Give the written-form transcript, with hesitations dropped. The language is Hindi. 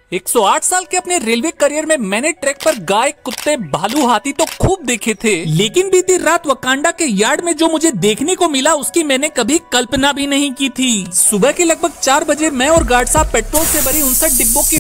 108 साल के अपने रेलवे करियर में मैंने ट्रैक पर गाय, कुत्ते, भालू, हाथी तो खूब देखे थे, लेकिन बीती रात वकांडा के यार्ड में जो मुझे देखने को मिला उसकी मैंने कभी कल्पना भी नहीं की थी। सुबह के लगभग 4 बजे मैं और गार्ड साहब पेट्रोल से भरी 59 डिब्बों की